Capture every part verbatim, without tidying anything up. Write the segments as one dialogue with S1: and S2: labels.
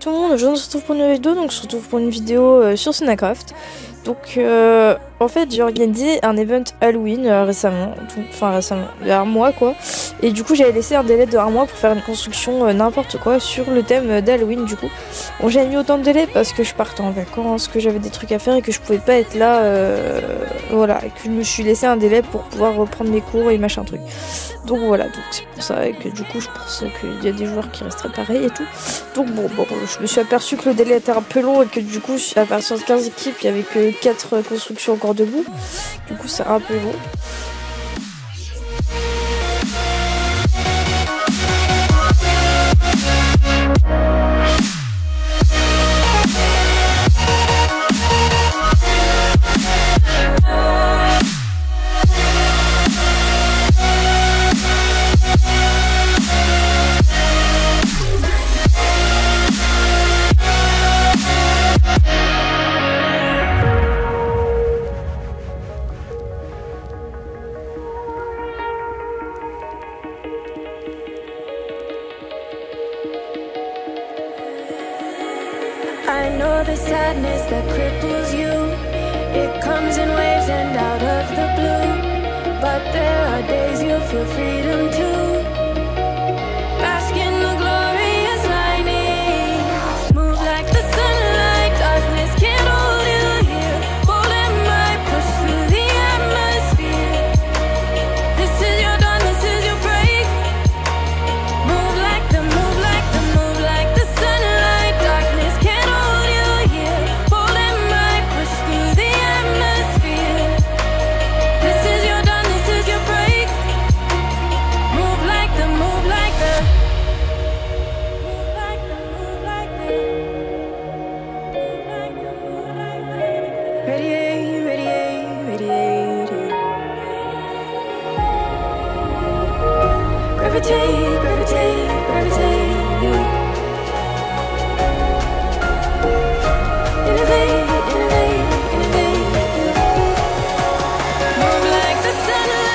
S1: tout le monde, aujourd'hui on se retrouve pour une nouvelle vidéo, donc on se retrouve pour une vidéo euh, sur Snowcraft. Donc euh, en fait j'ai organisé un event Halloween euh, récemment, donc, enfin récemment, il y a un mois quoi. Et du coup j'avais laissé un délai de un mois pour faire une construction euh, n'importe quoi sur le thème d'Halloween du coup. Bon j'avais mis autant de délai parce que je partais en vacances, que j'avais des trucs à faire et que je pouvais pas être là, euh, voilà, et que je me suis laissé un délai pour pouvoir reprendre mes cours et machin truc. Donc voilà, donc c'est pour ça que du coup je pense qu'il y a des joueurs qui resteraient pareils et tout. Donc bon, bon, je me suis aperçu que le délai était un peu long et que du coup à partir de quinze équipes il y avait que quatre constructions encore debout. Du coup c'est un peu long.
S2: I know the sadness that cripples you. It comes in waves and out of the blue. But there are days you feel freedom too. Bask in the glorious lightning. Move like the sunlight, darkness can't hold you here. Bold and might push through the atmosphere. This is your dawn, this is your break. Move like the, move like the, move like the sunlight, darkness can't. Radiate, radiate, radiate. Gravitate, gravitate, gravitate. Innovate, innovate, innovate. Move like the sunlight.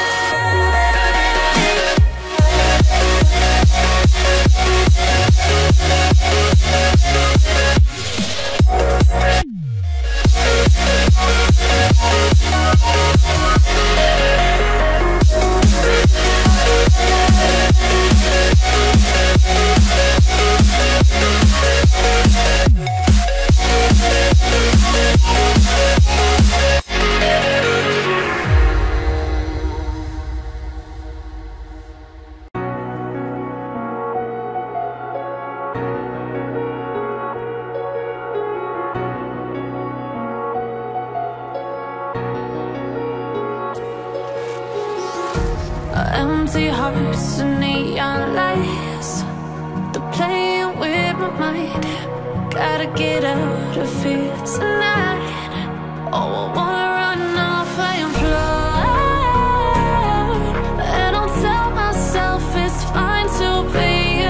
S2: Empty hearts and neon lights, they're playing with my mind. Gotta get out of here tonight. Oh, I wanna run off and fly. And I'll tell myself it's fine to be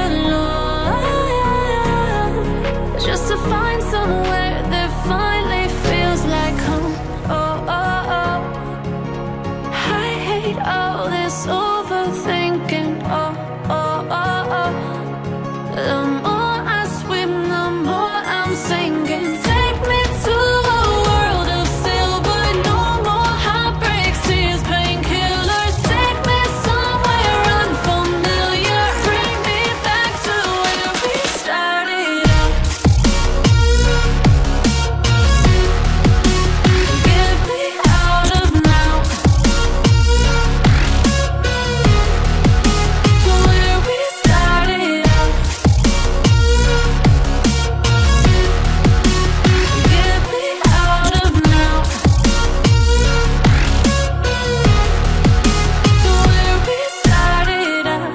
S2: alone, just to find somewhere that finally feels like home. Oh, oh, oh. I hate all this overthinking. Oh, oh, oh, oh. The more I swim, the more I'm sinking. Take me to a world of silver. No more heartbreaks, tears, painkillers. Take me somewhere unfamiliar. Bring me back to where we started out. Get me out of now. To where we started out. Get me out of now. To where we started out.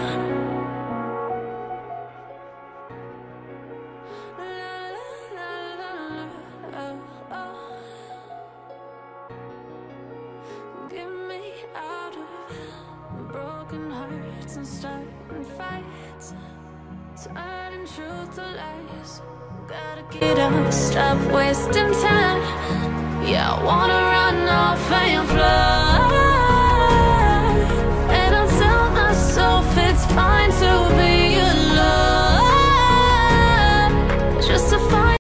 S2: Get me out of broken hearts and starting fights, turning truth to lies. Gotta get up, stop wasting time. Yeah, I wanna run off and fly.